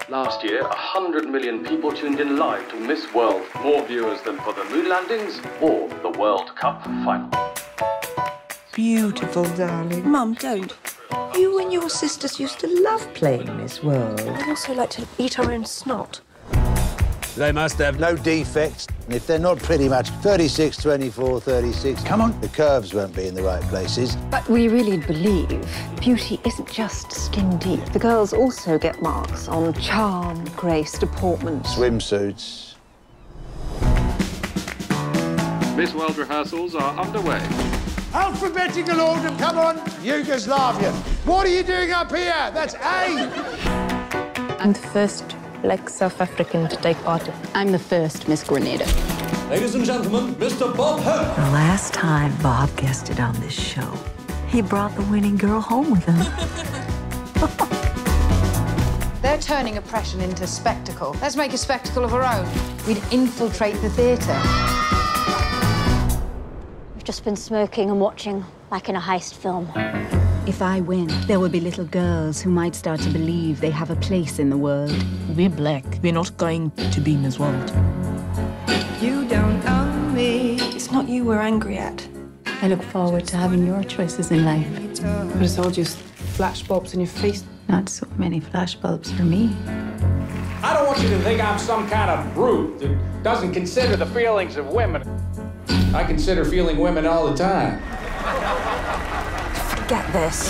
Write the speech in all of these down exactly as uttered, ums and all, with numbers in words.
Last year, a hundred million people tuned in live to Miss World. More viewers than for the moon landings or the World Cup final. Beautiful, darling. Mum, don't. You and your sisters used to love playing Miss World. We also like to eat our own snot. They must have no defects. And if they're not pretty much thirty-six, twenty-four, thirty-six, come on, the curves won't be in the right places. But we really believe beauty isn't just skin deep. The girls also get marks on charm, grace, deportment. Swimsuits. Miss World rehearsals are underway. Alphabetical order, come on, Yugoslavia. What are you doing up here? That's A. I'm the first black South African to take part. I'm the first Miss Grenada. Ladies and gentlemen, Mister Bob Hope. The last time Bob guested on this show, he brought the winning girl home with him. They're turning oppression into spectacle. Let's make a spectacle of our own. We'd infiltrate the theatre. We've just been smoking and watching, like in a heist film. If I win, there will be little girls who might start to believe they have a place in the world. We're black. We're not going to be Miss World. You don't own me. It's not you we're angry at. I look forward to having your choices in life. But it's all just flashbulbs in your face. Not so many flashbulbs for me. I don't want you to think I'm some kind of brute that doesn't consider the feelings of women. I consider feeling women all the time. Get this.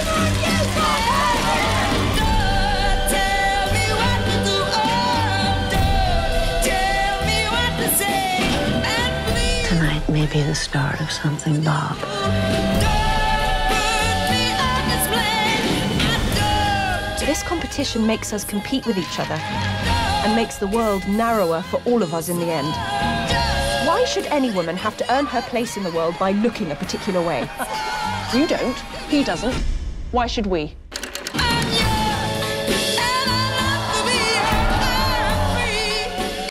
Tonight may be the start of something, Bob. This competition makes us compete with each other and makes the world narrower for all of us in the end. Why should any woman have to earn her place in the world by looking a particular way? You don't. He doesn't. Why should we?